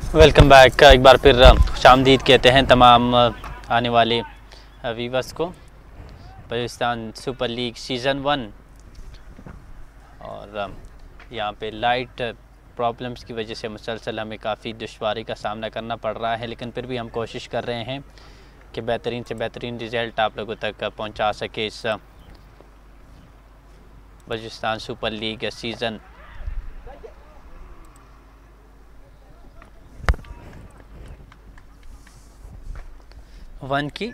Welcome back. एक बार फिर खुशामदीद कहते हैं तमाम आने वाले वीवर्स को। बलूचिस्तान सुपर लीग सीज़न 1 और यहाँ पे लाइट प्रॉब्लम्स की वजह से मुसलसल हमें काफ़ी दुश्वारी का सामना करना पड़ रहा है, लेकिन फिर भी हम कोशिश कर रहे हैं कि बेहतरीन से बेहतरीन रिज़ल्ट आप लोगों तक पहुँचा सके इस बलूचिस्तान सुपर लीग सीज़न 1 की।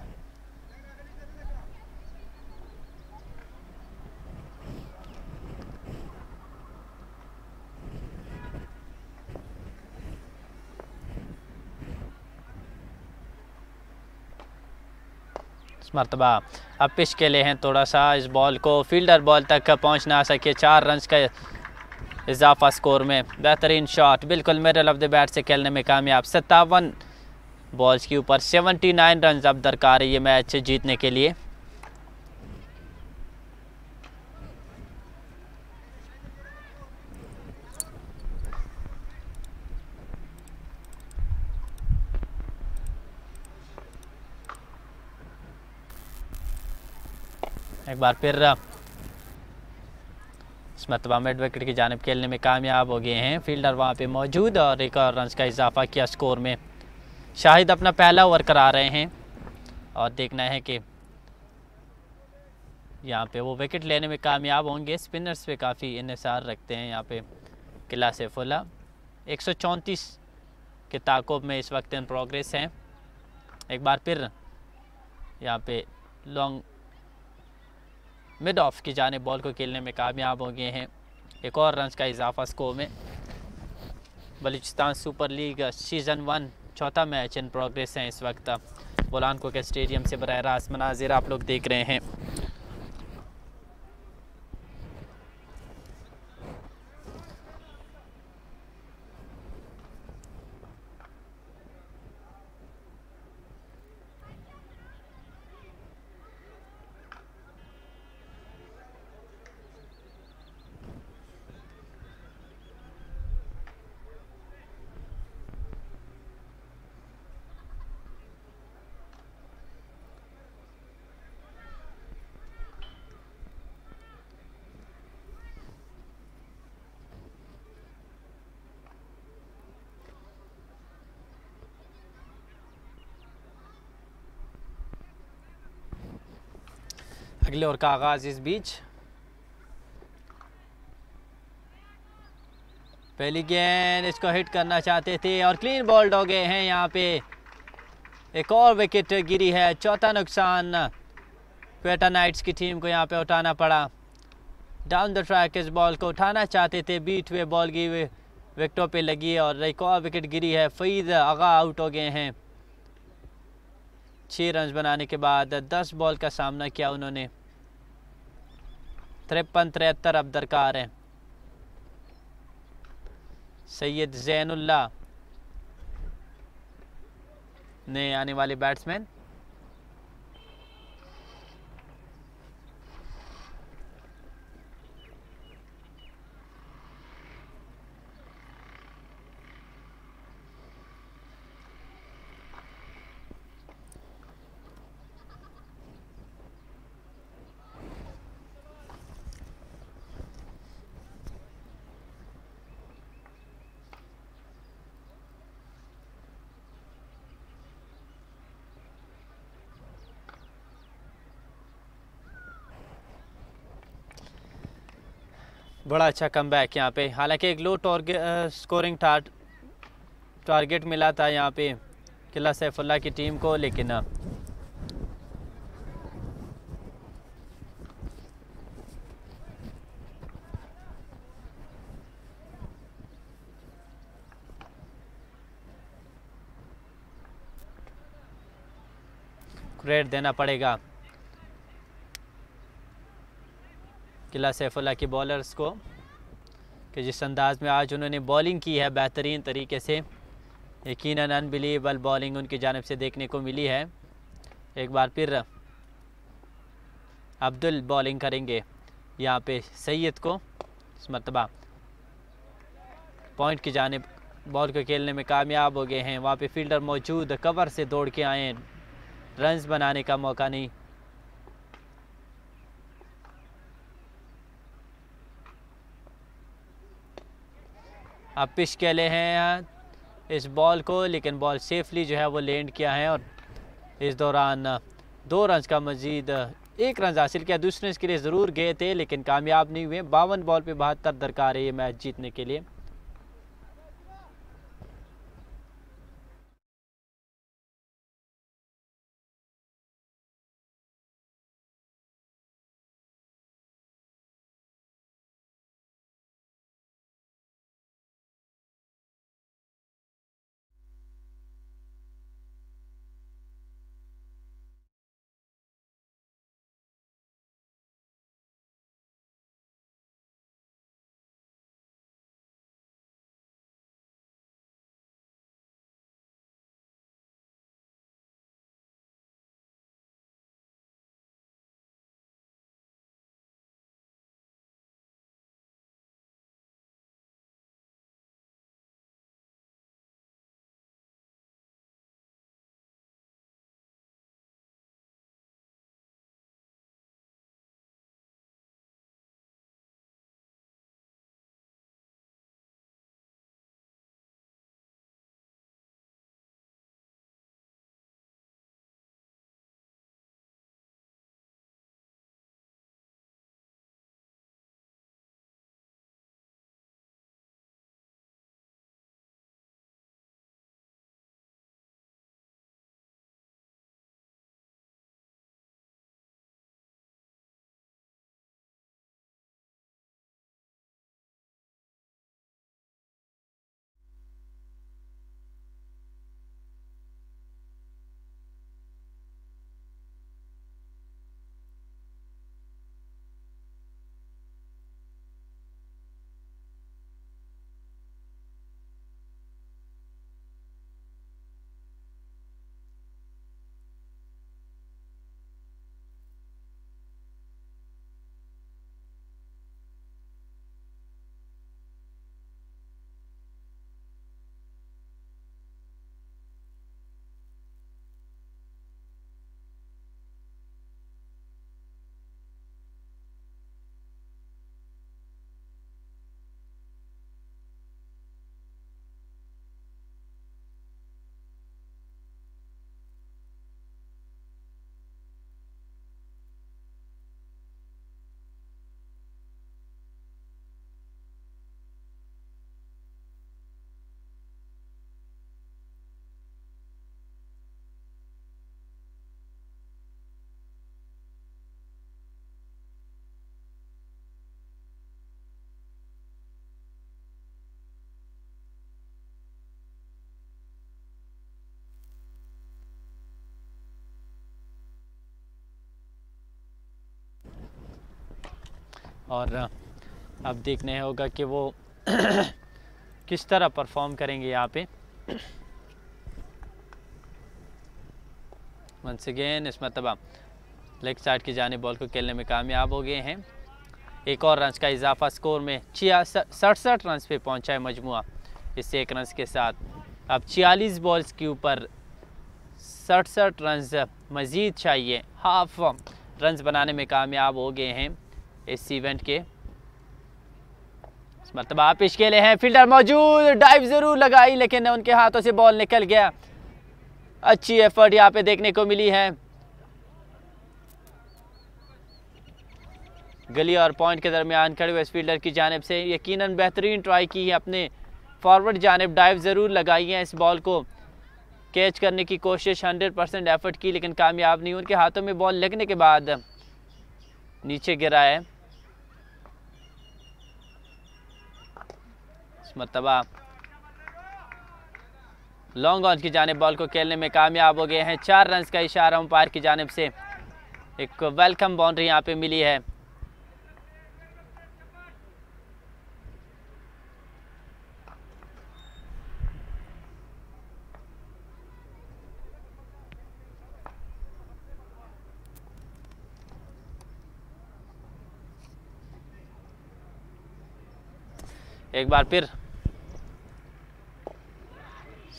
मरतबा अब पिच के लिए हैं थोड़ा सा, इस बॉल को फील्डर बॉल तक पहुंच ना सके। 4 रन्स का इजाफा स्कोर में। बेहतरीन शॉट, बिल्कुल मिडल ऑफ द बैट से खेलने में कामयाब। 57 बॉल्स के ऊपर 79 रन अब दरकार है ये मैच जीतने के लिए। एक बार फिर इस मरतबा मिड विकेट की जानिब खेलने में कामयाब हो गए हैं। फील्डर वहाँ पे मौजूद और एक और रन का इजाफा किया स्कोर में। शाहिद अपना पहला ओवर करा रहे हैं और देखना है कि यहाँ पे वो विकेट लेने में कामयाब होंगे। स्पिनर्स पे काफ़ी इन्हिसार रखते हैं यहाँ पे किला सैफुल्ला। 134 के ताक़ुब में इस वक्त इन प्रोग्रेस हैं। एक बार फिर यहाँ पे लॉन्ग मिड ऑफ की जानिब बॉल को खेलने में कामयाब हो गए हैं। एक और रन का इजाफा स्कोर में। बलूचिस्तान सुपर लीग सीज़न 1 चौथा मैच इन प्रोग्रेस है इस वक्त। बोलानको के स्टेडियम से बराह रास्त मनाजिर आप लोग देख रहे हैं। अगले ओवर का आगाज इस बीच। पहली गेंद, इसको हिट करना चाहते थे और क्लीन बॉल्ड हो गए हैं। यहाँ पे एक और विकेट गिरी है। चौथा नुकसान क्वेटा नाइट्स की टीम को यहाँ पे उठाना पड़ा। डाउन द ट्रैक इस बॉल को उठाना चाहते थे, बीट हुए बॉल की विकेटों पे लगी और एक और विकेट गिरी है। फईद आगा आउट हो गए हैं 6 रन बनाने के बाद। 10 बॉल का सामना किया उन्होंने। 53-73 अब दरकार है। सैयद जैनुल्लाह ने आने वाले बैट्समैन। बड़ा अच्छा कमबैक यहाँ पे। हालांकि एक लो स्कोरिंग टारगेट मिला था यहाँ पे किला सैफुल्ला की टीम को, लेकिन क्रेडिट देना पड़ेगा किला सैफुल्ला की बॉलर्स को कि जिस अंदाज में आज उन्होंने बॉलिंग की है बेहतरीन तरीके से। यकीनन अनबिलीवेबल बॉलिंग उनकी जानिब से देखने को मिली है। एक बार फिर अब्दुल बॉलिंग करेंगे यहाँ पे सैयद को। इस मरतबा पॉइंट की जानिब बॉल को खेलने में कामयाब हो गए हैं। वहाँ पे फील्डर मौजूद, कवर से दौड़ के आए, रन्स बनाने का मौका नहीं। अब पिच खेले हैं इस बॉल को, लेकिन बॉल सेफली जो है वो लैंड किया है और इस दौरान 2 रन का मजीद 1 रन हासिल किया। दूसरे इसके लिए ज़रूर गए थे लेकिन कामयाब नहीं हुए। 52 बॉल पे 72 दरकार है ये मैच जीतने के लिए। और अब देखने होगा कि वो किस तरह परफॉर्म करेंगे यहाँ पे। वंस अगेन इस मरतबा लेग साइड की जानिब बॉल को खेलने में कामयाब हो गए हैं। एक और रन का इजाफा स्कोर में 67 रन पे पहुंचा है मजमुआ इस 1 रन के साथ। अब 46 बॉल्स के ऊपर 67 रन मज़ीद चाहिए। हाफ रन बनाने में कामयाब हो गए हैं इस इवेंट के। इस मरतबा पिच खेले हैं, फील्डर मौजूद, डाइव ज़रूर लगाई लेकिन उनके हाथों से बॉल निकल गया। अच्छी एफर्ट यहाँ पे देखने को मिली है। गली और पॉइंट के दरमियान खड़े हुए इस फील्डर की जानिब से यकीनन बेहतरीन ट्राई की है, अपने फॉरवर्ड जानिब डाइव ज़रूर लगाई है। इस बॉल को कैच करने की कोशिश 100% एफर्ट की लेकिन कामयाब नहीं। उनके हाथों में बॉल लगने के बाद नीचे गिरा है। इस मरतबा लॉन्ग ऑन की जानिब बॉल को खेलने में कामयाब हो गए हैं। 4 रन का इशारा अंपायर की जानिब से। एक वेलकम बाउंड्री यहाँ पे मिली है। एक बार फिर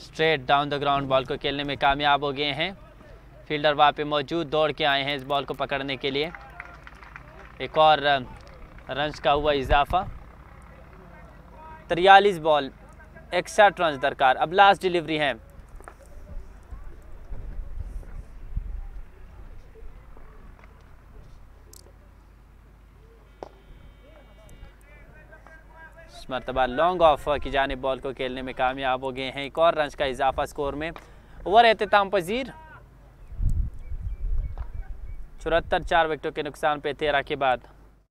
straight down the ground ball को खेलने में कामयाब हो गए हैं। फील्डर वहाँ पे मौजूद दौड़ के आए हैं इस बॉल को पकड़ने के लिए। एक और रन्स का हुआ इजाफा। 43 बॉल 61 रन दरकार। अब लास्ट डिलीवरी है। इस मरतबा लॉन्ग ऑफ की जानिब बॉल को खेलने में कामयाब हो गए हैं। एक और रन्स का इजाफा स्कोर में। ओवर एहतिताम पजीर 74, 4 विकेटों के नुकसान पे 13 के बाद।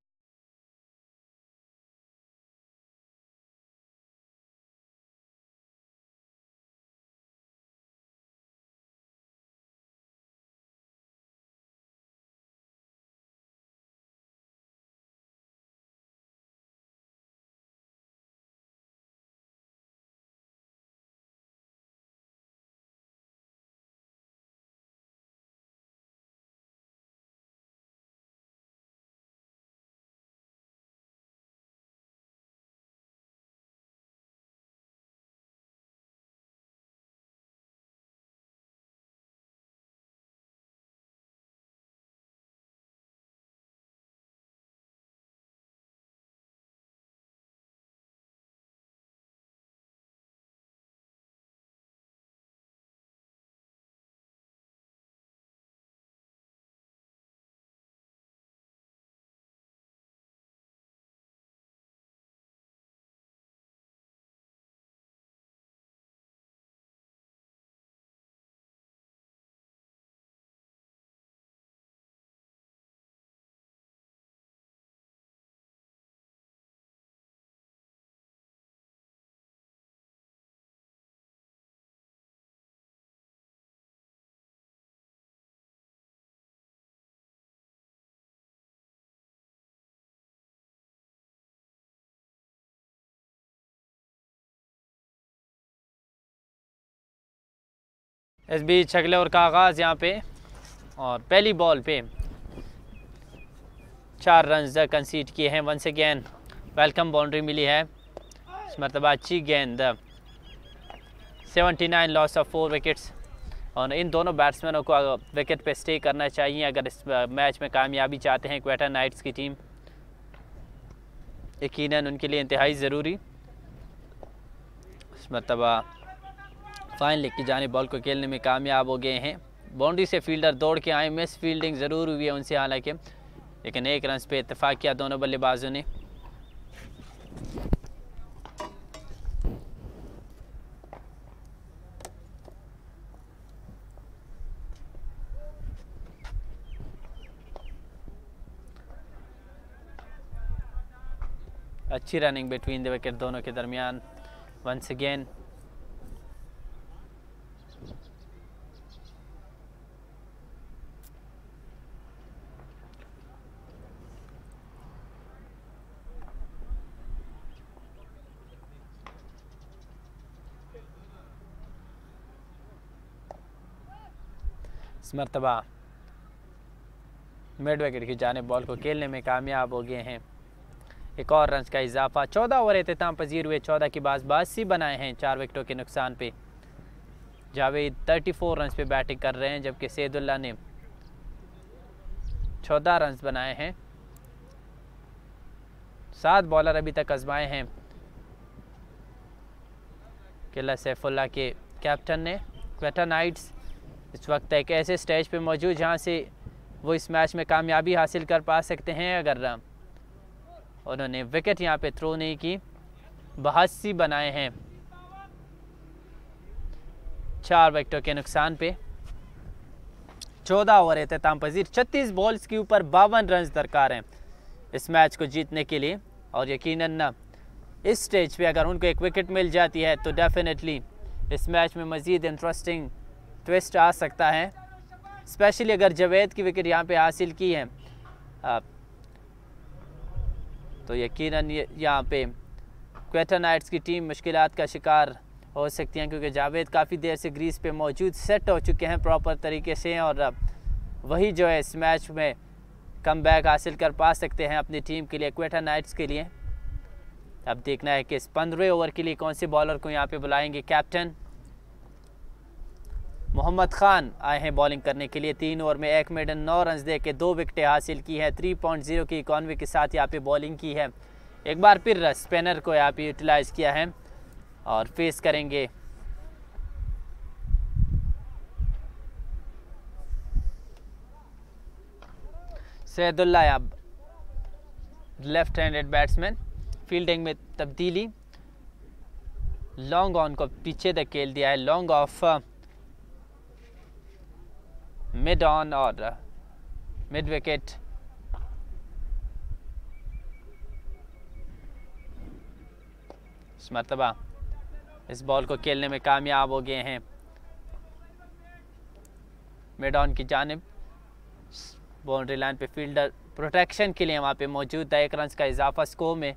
इस बीच छगले और का आगाज़ यहाँ पे, और पहली बॉल पे 4 रन कंसीड किए हैं। वंस अगेन वेलकम बाउंड्री मिली है। इस मरतबा अच्छी गेंद। 79 लॉस ऑफ 4 विकेट्स। और इन दोनों बैट्समैनों को विकेट पे स्टे करना चाहिए अगर इस मैच में कामयाबी चाहते हैं क्वेटा नाइट्स की टीम। यकीनन उनके लिए इंतहाई ज़रूरी। इस मरतबा फाइन लेग की जानिब बॉल को खेलने में कामयाब हो गए हैं। बाउंड्री से फील्डर दौड़ के आए। मिस फील्डिंग ज़रूर हुई है उनसे हालांकि, लेकिन 1 रन पे इत्तेफाक किया दोनों बल्लेबाजों ने। अच्छी रनिंग बिटवीन द विकेट दोनों के दरमियान। वंस अगेन इस मरतबा मिड विकेट की जानिब बॉल को खेलने में कामयाब हो गए हैं। एक और रन का इजाफा। 14 ओवर एहतिताम पजीर हुए। 14 की बाजी बनाए हैं 4 विकेटों के नुकसान पे। जावेद 34 रन पे बैटिंग कर रहे हैं, जबकि सैदुल्ला ने 14 रन बनाए हैं। 7 बॉलर अभी तक आजमाए हैं किला सैफुल्ला के कैप्टन ने। क्वेटा नाइट्स इस वक्त एक ऐसे स्टेज पे मौजूद जहां से वो इस मैच में कामयाबी हासिल कर पा सकते हैं अगर उन्होंने विकेट यहां पे थ्रो नहीं की। 82 बनाए हैं 4 विकेटों के नुकसान पे। 14 ओवर एहतिताम पजीर। 36 बॉल्स के ऊपर 52 रन दरकार हैं इस मैच को जीतने के लिए। और यकीनन इस स्टेज पे अगर उनको एक विकेट मिल जाती है तो डेफिनेटली इस मैच में मज़ीद इंटरेस्टिंग ट्विस्ट आ सकता है। स्पेशली अगर जावेद की विकेट यहाँ पे हासिल की है तो यकीनन यहाँ पे क्वेटा नाइट्स की टीम मुश्किलात का शिकार हो सकती हैं, क्योंकि जावेद काफ़ी देर से ग्रीज पे मौजूद सेट हो चुके हैं प्रॉपर तरीके से, और वही जो है इस मैच में कम बैक हासिल कर पा सकते हैं अपनी टीम के लिए, क्वेटा नाइट्स के लिए। अब देखना है कि इस 15वें ओवर के लिए कौन से बॉलर को यहाँ पे बुलाएंगे कैप्टन। मोहम्मद खान आए हैं बॉलिंग करने के लिए। 3 ओवर में 1 मेडन 9 रन दे के 2 विकेटें हासिल की है। 3.0 की इकॉनमी के साथ यहाँ पे बॉलिंग की है। एक बार फिर स्पिनर को यहाँ पे यूटिलाइज़ किया है और फेस करेंगे सैदुल्ला, अब लेफ्ट हैंडेड बैट्समैन। फील्डिंग में तब्दीली, लॉन्ग ऑन को पीछे धकेल दिया है, लॉन्ग ऑफ मिड ऑन और मिड विकेट। इस मरतबा इस बॉल को खेलने में कामयाब हो गए हैं मिड ऑन की जानिब। बाउंड्री लाइन पे फील्डर प्रोटेक्शन के लिए वहाँ पे मौजूद है। 1 रन का इजाफा स्कोर में।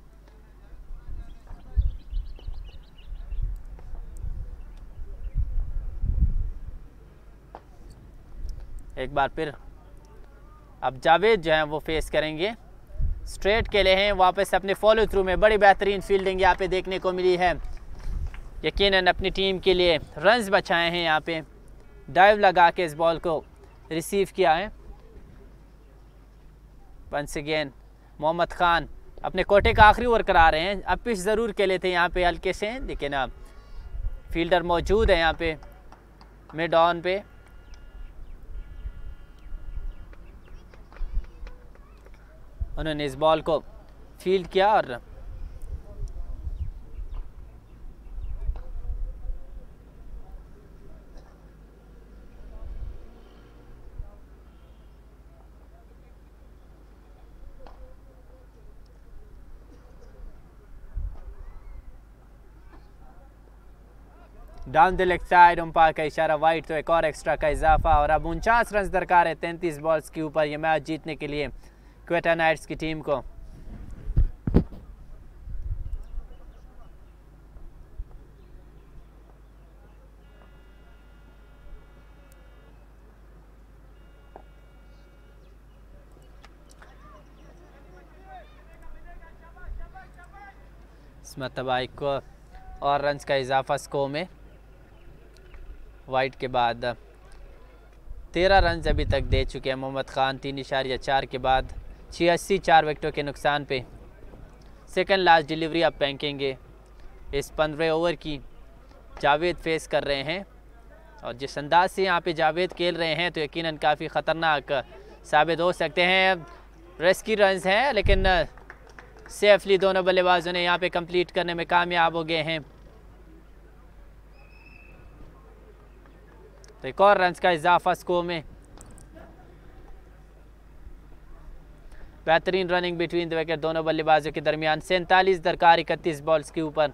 एक बार फिर अब जावेद जो हैं वो फेस करेंगे। स्ट्रेट के लिए हैं, वापस अपने फॉलो थ्रू में बड़ी बेहतरीन फील्डिंग यहाँ पे देखने को मिली है। यकीनन अपनी टीम के लिए रन्स बचाए हैं। यहाँ पे डाइव लगा के इस बॉल को रिसीव किया है। वंस अगेन मोहम्मद खान अपने कोटे का आखिरी ओवर करा रहे हैं। अब पिच ज़रूर खेले थे यहाँ पे हल्के से, लेकिन अब फील्डर मौजूद है यहाँ पे मिड ऑन पे। उन्होंने इस बॉल को फील्ड किया और down the leg side, umpire का इशारा वाइड, तो एक और एक्स्ट्रा का इजाफा। और अब 49 रन दरकार है 33 बॉल्स के ऊपर ये मैच जीतने के लिए क्वेटा नाइट्स की टीम को। इस मरतबा एक और रन का इजाफा स्कोर में। वाइड के बाद 13 रन अभी तक दे चुके हैं मोहम्मद खान। 3.4 के बाद 86 4 विकेटों के नुकसान पे। सेकंड लास्ट डिलीवरी अब फेंकेंगे इस 15 ओवर की। जावेद फेस कर रहे हैं और जिस अंदाज से यहाँ पे जावेद खेल रहे हैं तो यकीनन काफ़ी ख़तरनाक साबित हो सकते हैं। रेस्क्यू रन्स हैं लेकिन सेफली दोनों बल्लेबाजों ने यहाँ पे कंप्लीट करने में कामयाब हो गए हैं। तो एक और रन का इजाफा स्कोर में। बेहतरीन रनिंग बिटवीन द विकेट दोनों बल्लेबाजों के दरमियान। 47 दरकार 31 बॉल्स के ऊपर।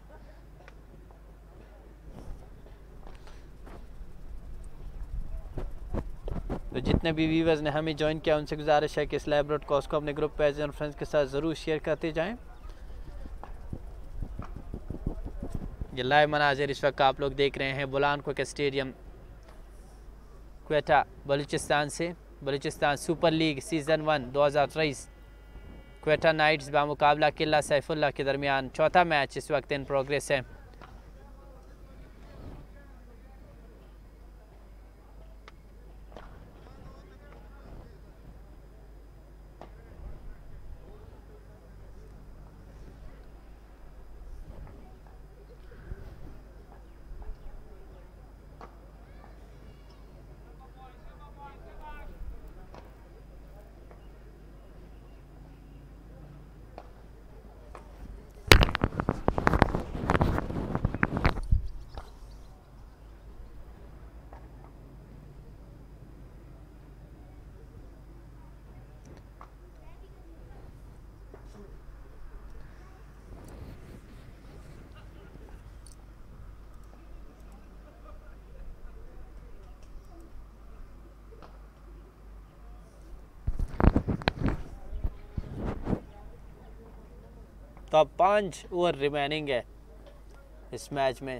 तो जितने भी व्यूवर्स ने हमें ज्वाइन किया उनसे गुजारिश है कि इस लाइव ब्रॉडकास्ट को अपने ग्रुप पेज और फ्रेंड्स के साथ ज़रूर शेयर करते जाएं। ये लाइव मनाजिर इस वक्त आप लोग देख रहे हैं बुलान के स्टेडियम क्वेटा बलूचिस्तान से। Balochistan super league season 1 2023 Quetta Knights बामुकाबला किला सैफुल्ला के दरमियान चौथा मैच इस वक्त इन प्रोग्रेस है। तो अब 5 ओवर रिमेनिंग है इस मैच में।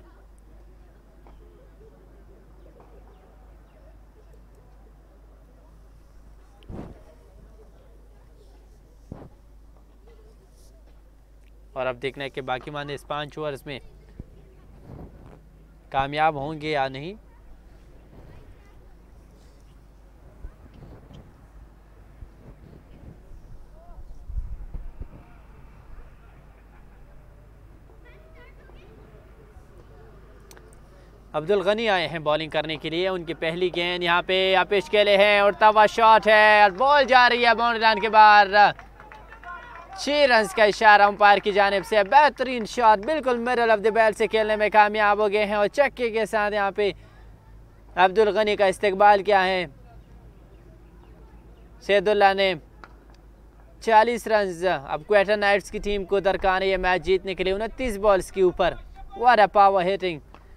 और अब देखना है कि बाकी माने इस 5 ओवर्स में कामयाब होंगे या नहीं। अब्दुल गनी आए हैं बॉलिंग करने के लिए। उनकी पहली गेंद यहाँ पे पेश के लिए है, उड़ता हुआ शॉट है और बॉल जा रही है बाउंड्री लाइन के बाहर। 6 रन का इशारा अंपायर की जानिब से। बेहतरीन शॉट, बिल्कुल मिडल ऑफ द बैट से खेलने में कामयाब हो गए हैं और चक्के के साथ यहाँ पे अब्दुल गनी का इस्तेकबाल किया है। सैदुल्लाह ने 40 रन अब क्वेटा नाइट्स की टीम को दरकार है ये मैच जीतने के लिए 29 बॉल्स के ऊपर। What a power hitting.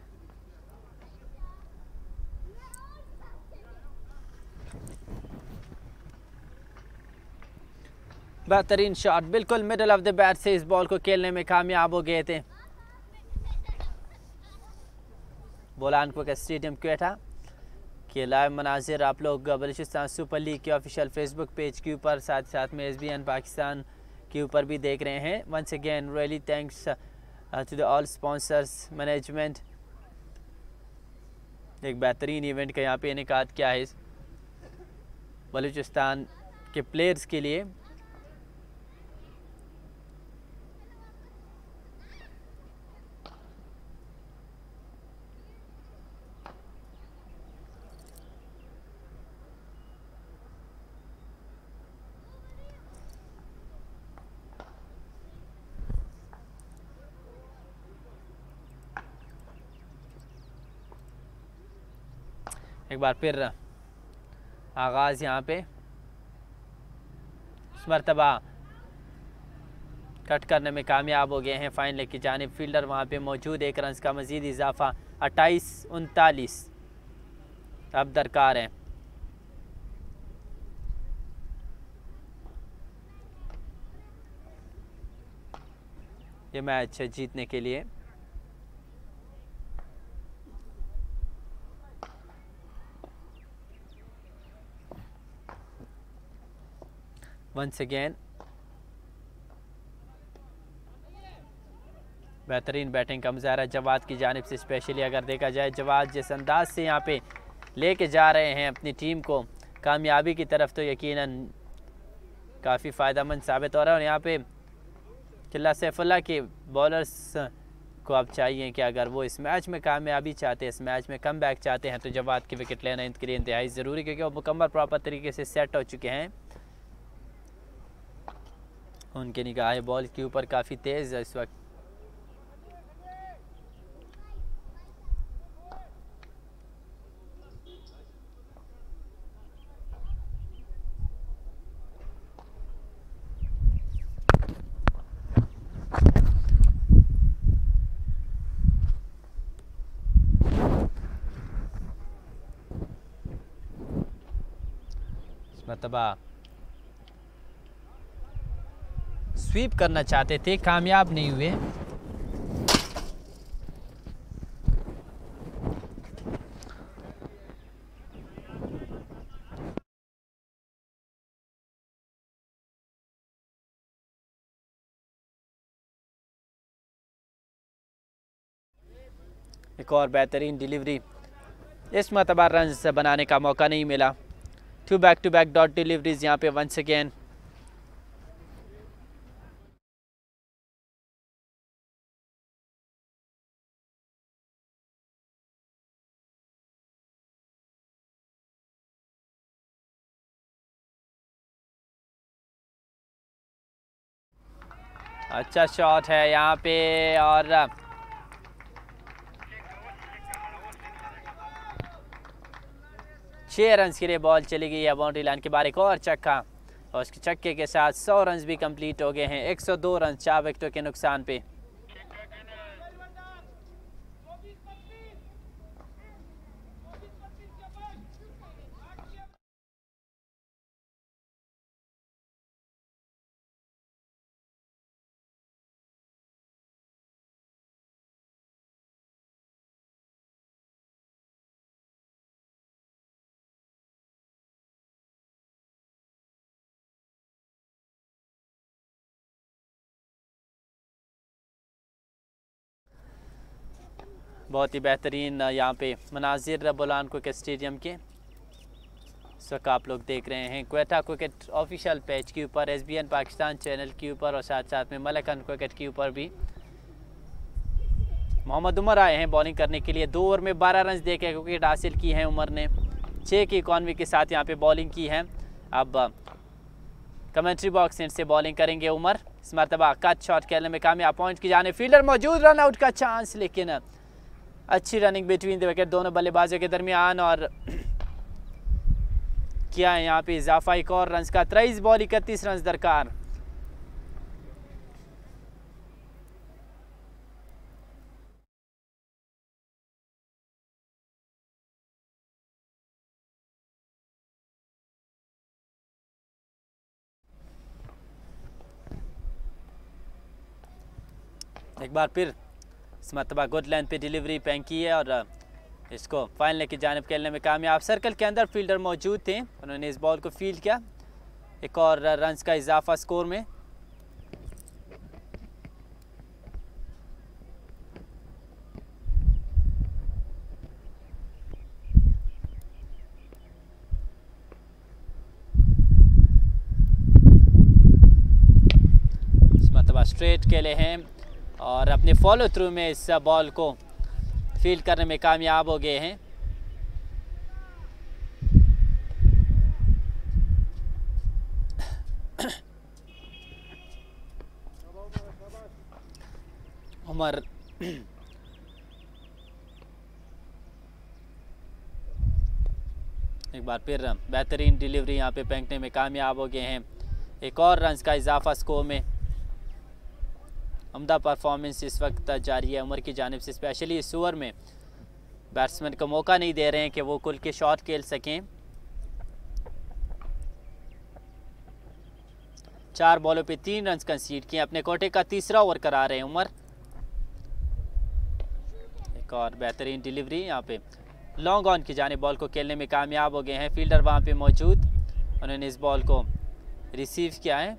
बेहतरीन शॉट, बिल्कुल मिडल ऑफ द बैट से इस बॉल को खेलने में कामयाब हो गए थे। बोलानको के स्टेडियम क्वेटा के लाइव मनाजिर आप लोग बलूचिस्तान सुपर लीग के ऑफिशियल फेसबुक पेज के ऊपर, साथ साथ में SBN पाकिस्तान के ऊपर भी देख रहे हैं। Once again really thanks to the all sponsors management. एक बेहतरीन इवेंट का यहाँ पे इनेकाद किया है बलूचिस्तान के प्लेयर्स के लिए। एक बार फिर आगाज़ यहाँ पे इस मरतबा कट करने में कामयाब हो गए हैं फाइन लेग की जानिब। फील्डर वहाँ पे मौजूद, 1 रन का मज़ीद इजाफा। 28-39 अब दरकार है। ये मैच जीतने के लिए। वंस अगेन बेहतरीन बैटिंग का मुजाहरा जवाद की जानिब से, स्पेशली अगर देखा जाए जवाद जिस अंदाज से यहाँ पे लेके जा रहे हैं अपनी टीम को कामयाबी की तरफ, तो यकीनन काफ़ी फ़ायदेमंद साबित हो रहा है। और यहाँ पे किला सैफुल्लाह के बॉलर्स को अब चाहिए कि अगर वो इस मैच में कामयाबी चाहते हैं, इस मैच में कम बैक चाहते हैं, तो जवाद की विकेट लेना इनके लिए इंतहाई ज़रूरी, क्योंकि वो मुकम्मल प्रॉपर तरीके से सेट हो चुके हैं। उनके निगाह बॉल के ऊपर काफ़ी तेज़ है इस वक्त। मरतबा स्वीप करना चाहते थे, कामयाब नहीं हुए। एक और बेहतरीन डिलीवरी, इस मरतबा रन बनाने का मौका नहीं मिला। 2 बैक-टू-बैक डॉट डिलीवरीज यहाँ पे वंस अगेन। अच्छा शॉट है यहाँ पे और 6 रन के लिए बॉल चली गई है बाउंड्री लाइन के बाहर। एक और छक्का और उसके छक्के के साथ 100 रन भी कंप्लीट हो गए हैं। 102 रन 4 विकेटों के नुकसान पे। बहुत ही बेहतरीन यहाँ पे मनाजिर बोलानको के स्टेडियम के इस वक्त आप लोग देख रहे हैं क्वेटा क्रिकेट ऑफिशियल पेज के ऊपर, SBN पाकिस्तान चैनल के ऊपर और साथ साथ में मलकन क्रिकेट के ऊपर भी। मोहम्मद उमर आए हैं बॉलिंग करने के लिए। 2 ओवर में 12 रन देके विकेट हासिल की है उमर ने। 6 की इकॉनमी के साथ यहाँ पे बॉलिंग की है। अब कमेंट्री बॉक्स से बॉलिंग करेंगे उमर। इस मरतबा कट शॉट खेलने में कामयाब, पॉइंट की जाने फील्डर मौजूद, रन आउट का चांस, लेकिन अच्छी रनिंग बिटवीन द विकेट दोनों बल्लेबाजों के दरमियान और किया है यहाँ पे इजाफा एक और रन का। 23 बॉल 31 रन दरकार। एक बार फिर इस मरतबा गुड लेंथ पे डिलीवरी पैंग की है और इसको फाइनल की जानिब खेलने में कामयाब। सर्कल के अंदर फील्डर मौजूद थे, उन्होंने इस बॉल को फील्ड किया। एक और रन का इजाफा स्कोर में। इस मरतबा स्ट्रेट खेले हैं और अपने फॉलो थ्रू में इस बॉल को फील्ड करने में कामयाब हो गए हैं। उमर एक बार फिर बेहतरीन डिलीवरी यहाँ पे फेंकने में कामयाब हो गए हैं। एक और रन का इजाफा स्कोर में। उम्दा परफॉर्मेंस इस वक्त जारी है उमर की जानिब से, स्पेशली इस ओवर में बैट्समैन को मौका नहीं दे रहे हैं कि वो खुल के शॉट खेल सकें। 4 बॉलों पे 3 रन कंसीड किए, अपने कोटे का तीसरा ओवर करा रहे हैं उमर। एक और बेहतरीन डिलीवरी यहाँ पे लॉन्ग ऑन की जानिब बॉल को खेलने में कामयाब हो गए हैं। फील्डर वहाँ पे मौजूद, उन्होंने इस बॉल को रिसीव किया है।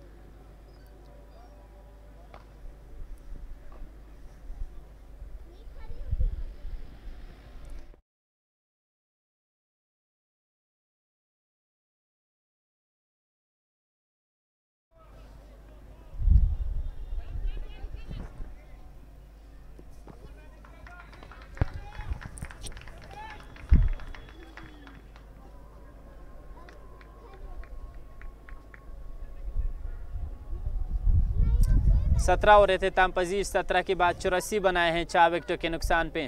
सत्रह हो रहे थे ताम पजीर, 17 के बाद 84 बनाए हैं 4 विकेटों के नुकसान पे।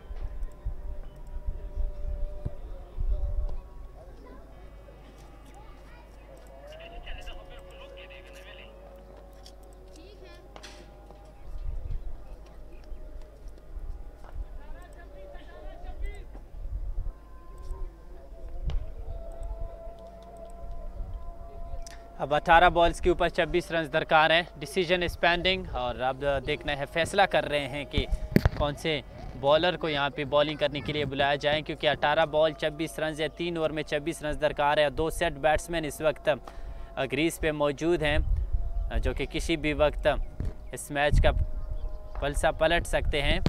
अब 18 बॉल्स के ऊपर 26 रन दरकार हैं। डिसीजन इज पेंडिंग और अब देखना है, फैसला कर रहे हैं कि कौन से बॉलर को यहाँ पे बॉलिंग करने के लिए बुलाया जाए, क्योंकि 18 बॉल 26 रन है, 3 ओवर में 26 रन दरकार है। 2 सेट बैट्समैन इस वक्त क्रीज पे मौजूद हैं जो कि किसी भी वक्त इस मैच का पलसा पलट सकते हैं।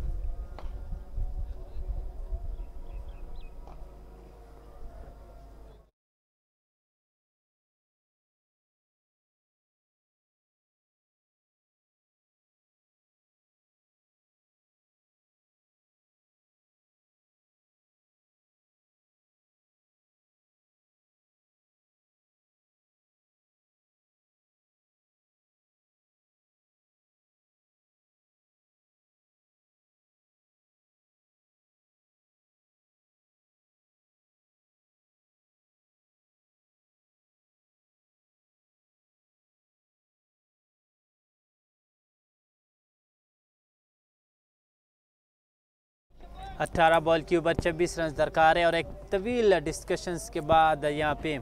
अट्ठारह बॉल के ऊपर 26 रन दरकार है और एक तवील डिस्कशंस के बाद यहाँ पे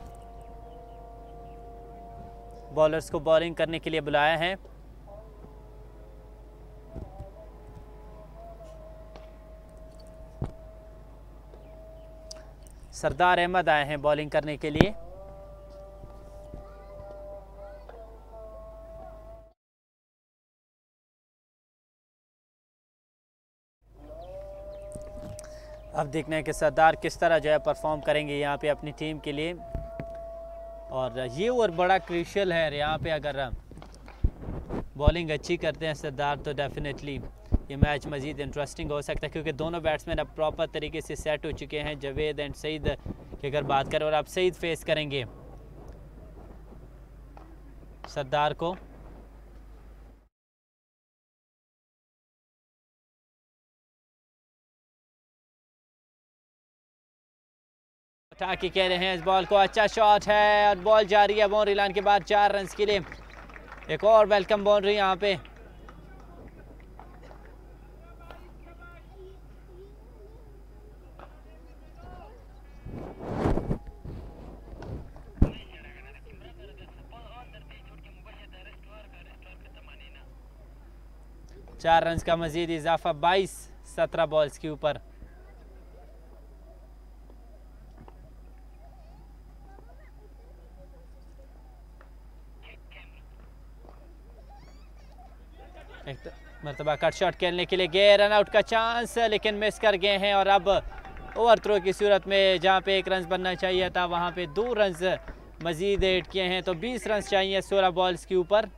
बॉलर्स को बॉलिंग करने के लिए बुलाया है। सरदार अहमद आए हैं बॉलिंग करने के लिए। अब देखना है कि सरदार किस तरह जो है परफॉर्म करेंगे यहाँ पे अपनी टीम के लिए, और ये ओवर बड़ा क्रूशियल है यहाँ पे। अगर बॉलिंग अच्छी करते हैं सरदार तो डेफिनेटली ये मैच मज़ीद इंटरेस्टिंग हो सकता है, क्योंकि दोनों बैट्समैन अब प्रॉपर तरीके से सेट हो चुके हैं। जावेद एंड सईद की अगर बात करें, और अब सईद फेस करेंगे सरदार को। टाकी कह रहे हैं इस बॉल को, अच्छा शॉट है और बॉल जा रही है बाउंड्री लाइन के बाद 4 रन के लिए। एक और वेलकम बाउंड्री यहाँ पे। चार रन का मजीद इजाफा 22-17 बॉल्स के ऊपर। एक मरतबा कट शॉट खेलने के लिए गए, रन आउट का चांस लेकिन मिस कर गए हैं। और अब ओवर थ्रो की सूरत में जहां पे 1 रन बनना चाहिए था, वहां पे 2 रन मजीद ऐड किए हैं, तो 20 रन चाहिए 16 बॉल्स के ऊपर।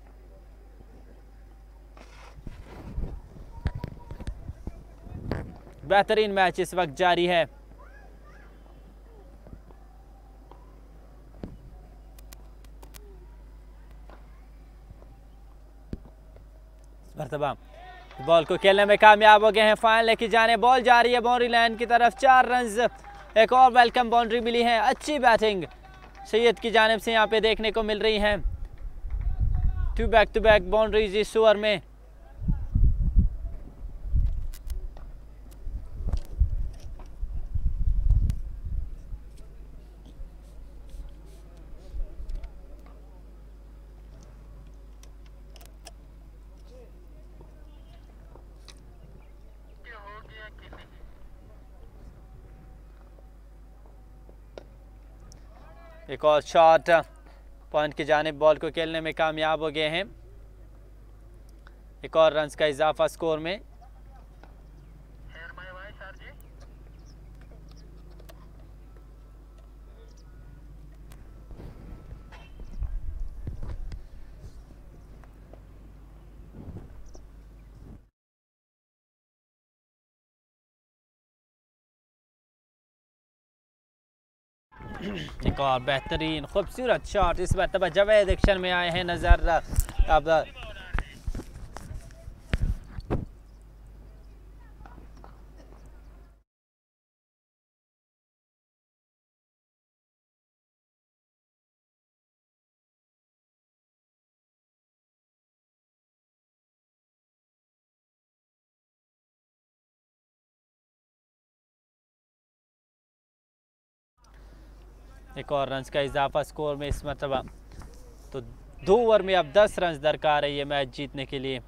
बेहतरीन मैच इस वक्त जारी है। मरतबा बॉल को खेलने में कामयाब हो गए हैं, फाइनल लेके जाने, बॉल जा रही है बाउंड्री लाइन की तरफ, 4 रन। एक और वेलकम बाउंड्री मिली है। अच्छी बैटिंग सैयद की जानिब से यहाँ पे देखने को मिल रही है। 2 बैक टू बैक बाउंड्रीज इस ओवर में। एक और शॉट पॉइंट की जानिब, बॉल को खेलने में कामयाब हो गए हैं। एक और रन का इजाफा स्कोर में। एक और बेहतरीन खूबसूरत शॉट इस मरतबा जावेद एक्शन में आए हैं नजर। अब एक और रन का इजाफा स्कोर में इस मरतबा, तो 2 ओवर में अब 10 रन दरकार है ये मैच जीतने के लिए।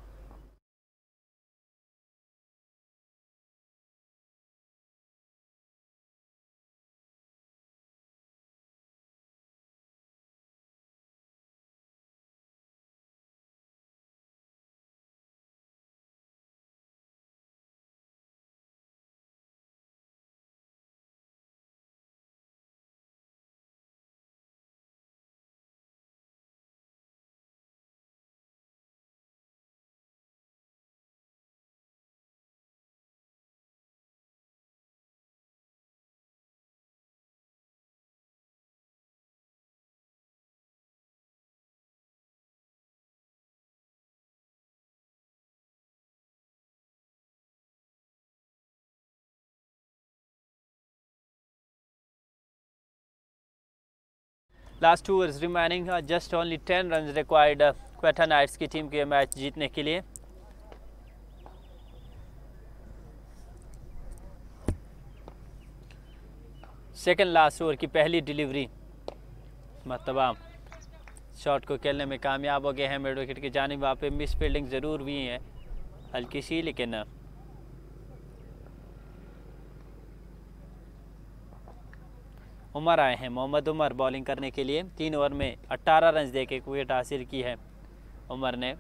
Last 2 overs remaining, just only 10 run required Quetta Knights की टीम के मैच जीतने के लिए। सेकंड लास्ट ओवर की पहली डिलीवरी, मरतबा शॉट को खेलने में कामयाब हो गए हैं मिड विकेट की जानिब। वहाँ पे मिस फील्डिंग ज़रूर हुई है हल्की सी, लेकिन उमर आए हैं, मोहम्मद उमर बॉलिंग करने के लिए। 3 ओवर में 18 रन दे के विकेट हासिल की है उमर ने।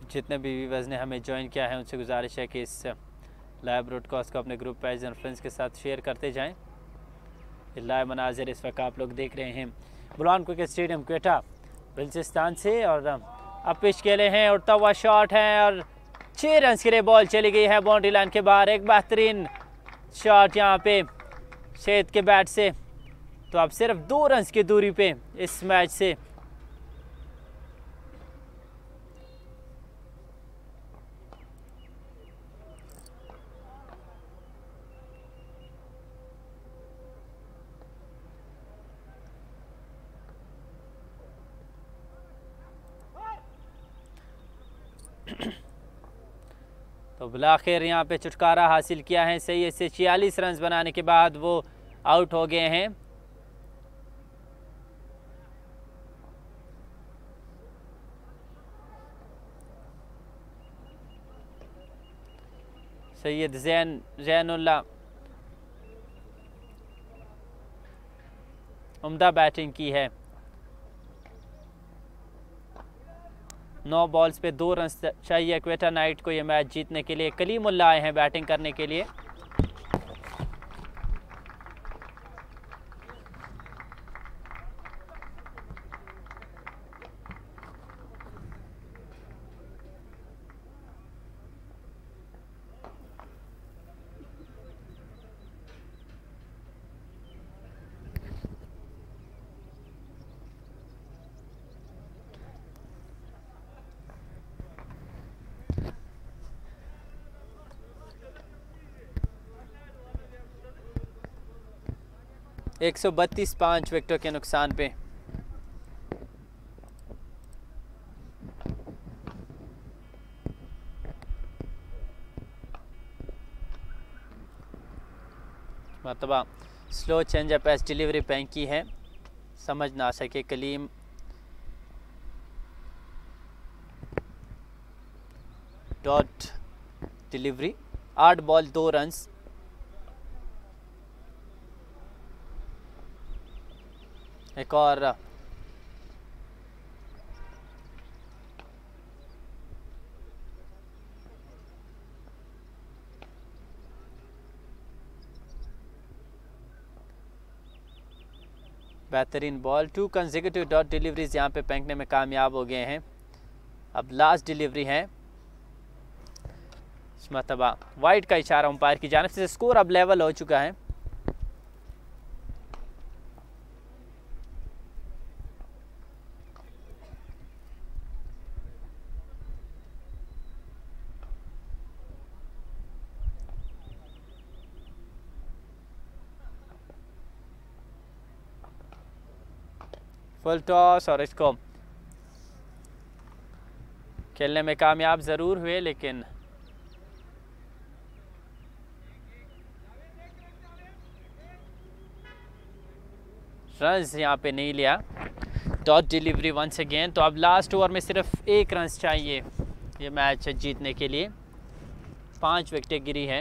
जितने भी व्यूअर्स ने हमें ज्वाइन किया है उनसे गुजारिश है कि इस लाइव ब्रॉडकास्ट को अपने ग्रुप पेज और फ्रेंड्स के साथ शेयर करते जाएं। लाइव मनाजिर इस वक्त आप लोग देख रहे हैं बुरहान क्रिकेट स्टेडियम क्वेटा बलूचिस्तान से। और अब पिच खेले हैं, उड़ता हुआ शॉट है और 6 रन के लिए बॉल चली गई है बाउंड्री लाइन के बाहर। एक बेहतरीन शॉट यहाँ पे शेद के बैट से। तो अब सिर्फ 2 रन की दूरी पे इस मैच से तो बिलाखिर यहाँ पे छुटकारा हासिल किया है सही से। 46 रन बनाने के बाद वो आउट हो गए हैं। सैयद जैनुल्लाह उम्दा बैटिंग की है। 9 बॉल्स पे 2 रन चाहिए क्वेटा नाइट को ये मैच जीतने के लिए। कलीमुल्लाह आए हैं बैटिंग करने के लिए। एक 132 5 विकेटों के नुकसान पे। मतलब स्लो चेंज अप एस डिलीवरी बैंक की है, समझ ना सके Kaleem. Dot delivery 8 ball 2 run. एक और बेहतरीन बॉल। 2 कंसेक्यूटिव डॉट डिलीवरीज यहाँ पे फेंकने में कामयाब हो गए हैं। अब लास्ट डिलीवरी है। मतलब वाइड का इशारा अंपायर की जानिब से। स्कोर अब लेवल हो चुका है। फुल टॉस और इसको खेलने में कामयाब ज़रूर हुए, लेकिन रन्स यहाँ पे नहीं लिया। Dot delivery once again. तो अब लास्ट ओवर में सिर्फ 1 रन चाहिए ये मैच जीतने के लिए। 5 विकेटें गिरी हैं।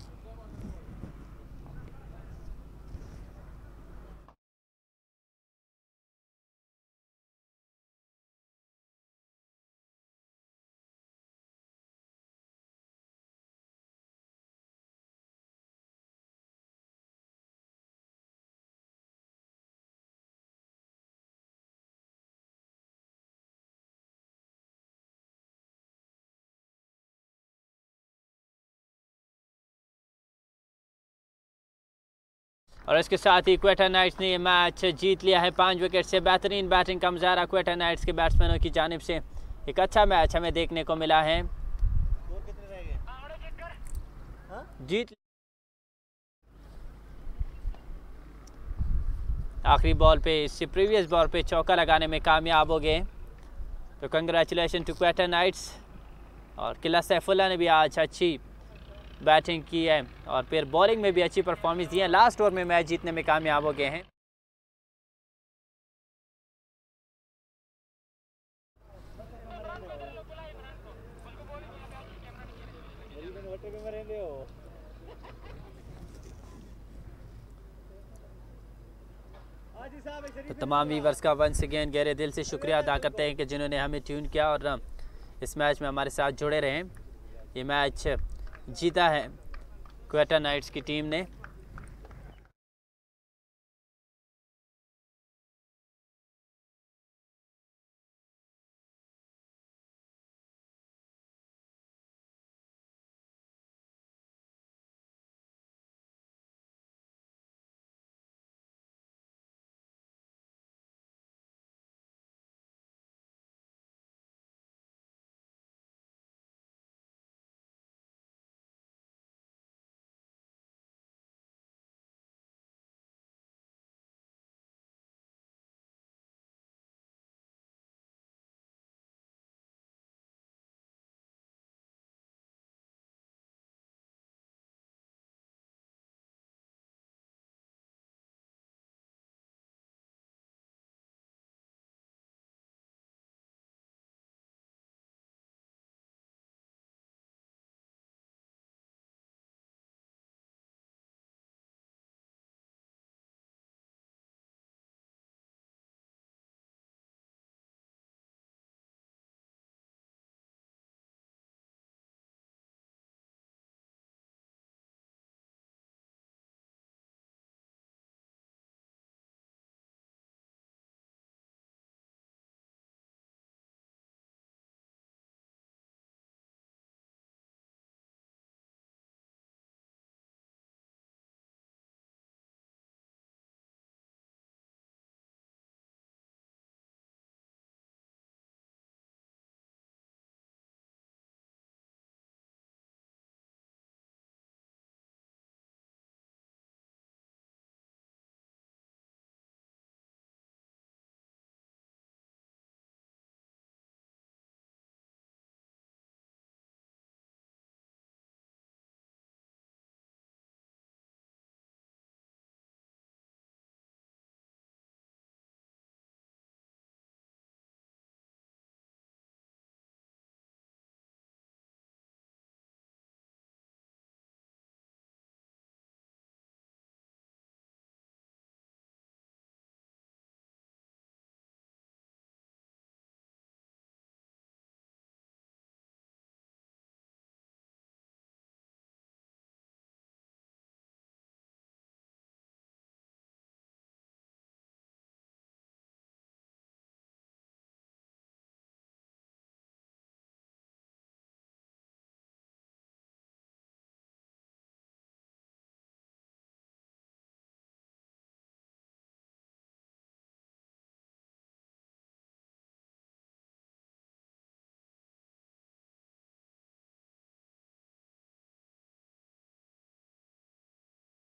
और इसके साथ ही क्वेटा नाइट्स ने ये मैच जीत लिया है 5 विकेट से। बेहतरीन बैटिंग का मुजाहरा क्वेटा नाइट्स के बैट्समैनों की जानिब से। एक अच्छा मैच हमें देखने को मिला है। जीत आखिरी बॉल पे, इससे प्रीवियस बॉल पे चौका लगाने में कामयाब हो गए। तो कंग्रेचुलेशन टू क्वेटा नाइट्स। और किला सैफुल्ला ने भी आज अच्छी बैटिंग की है और फिर बॉलिंग में भी अच्छी परफॉर्मेंस दी है। लास्ट ओवर में मैच जीतने में कामयाब हो गए हैं। तो तमाम व्यूअर्स का वंस अगेन गहरे दिल से शुक्रिया अदा करते हैं कि जिन्होंने हमें ट्यून किया और इस मैच में हमारे साथ जुड़े रहें। ये मैच जीता है क्वेटा नाइट्स की टीम ने।